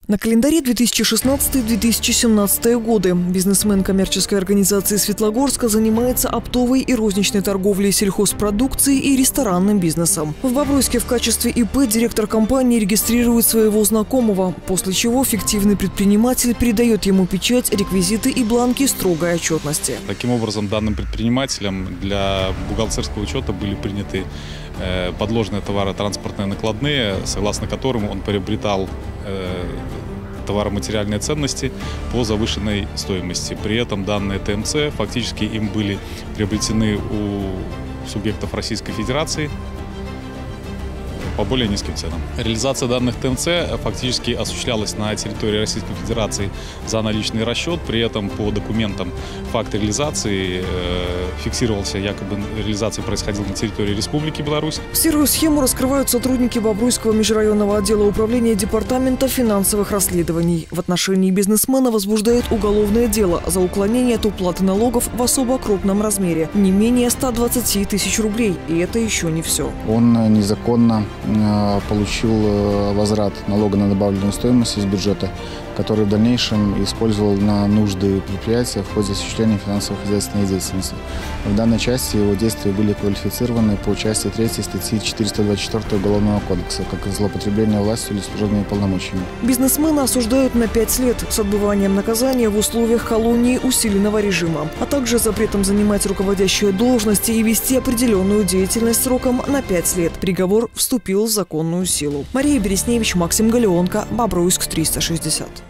На календаре 2016-2017 годы. Бизнесмен коммерческой организации Светлогорска занимается оптовой и розничной торговлей сельхозпродукцией и ресторанным бизнесом. В Бобруйске в качестве ИП директор компании регистрирует своего знакомого, после чего фиктивный предприниматель передает ему печать, реквизиты и бланки строгой отчетности. Таким образом, данным предпринимателям для бухгалтерского учета были приняты подложные товаротранспортные накладные, согласно которым он приобретал товароматериальные ценности по завышенной стоимости. При этом данные ТМЦ фактически им были приобретены у субъектов Российской Федерации по более низким ценам. Реализация данных ТМЦ фактически осуществлялась на территории Российской Федерации за наличный расчет. При этом по документам факт реализации фиксировался, якобы реализация происходила на территории Республики Беларусь. Серую схему раскрывают сотрудники Бобруйского межрайонного отдела управления Департамента финансовых расследований. В отношении бизнесмена возбуждают уголовное дело за уклонение от уплаты налогов в особо крупном размере, не менее 120 тысяч рублей. И это еще не все. Он незаконно получил возврат налога на добавленную стоимость из бюджета, который в дальнейшем использовал на нужды предприятия в ходе осуществления финансово-хозяйственной деятельности. В данной части его действия были квалифицированы по части 3 статьи 424 Уголовного кодекса как злоупотребление властью или служебными полномочиями. Бизнесмена осуждают на 5 лет с отбыванием наказания в условиях колонии усиленного режима, а также запретом занимать руководящие должности и вести определенную деятельность сроком на 5 лет. Приговор вступил в законную силу. Мария Бересневич, Максим Галеонко, Бобруйск 360.